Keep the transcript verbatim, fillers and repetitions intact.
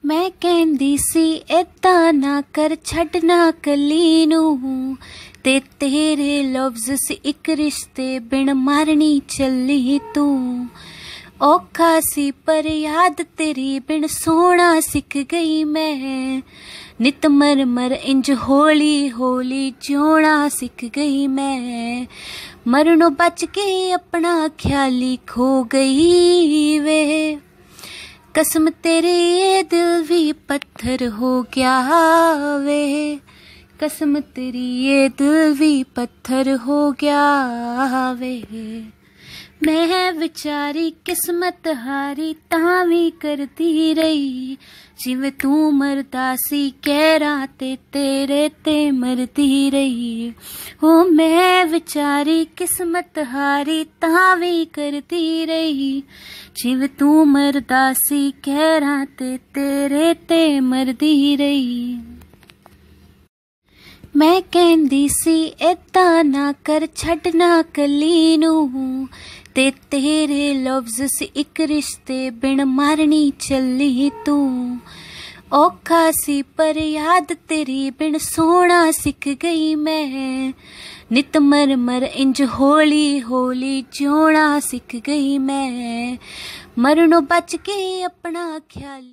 मैं कहंदी सी इदां ना कर छड्डना कली नूं ते तेरे लफ्ज़ से एक रिश्ते बिन मारनी चली तू। औखा सी पर याद तेरी बिन सोना सिख गई मैं। नित मर मर इंज होली होली जियोना सिख गई मैं। मरनों बच के अपना ख्याली खो गई वे। कसम तेरी ये दिल भी पत्थर हो गया वे। कसम तेरी ये दिल भी पत्थर हो गया वे। मैं विचारी किस्मत हारी तां भी करती रही। जिवें तू मरदा सी कहरा ते तेरे ते मरदी रही। हो मैं विचारी किस्मत हारी तां भी करती रही। जिवें तू मरदा सी कहरा ते तेरे ते मरदी रही। मैं कहंदी सी इदां ना कर छड्डना कली नूं ते तेरे लफ्ज़ से एक रिश्ते बिन मारनी चली तू। औखा सी पर याद तेरी बिन सोना सिख गई मैं। नित मर मर इंज होली होली जियोना सिख गई मैं। मरनों बच के अपना ख्याल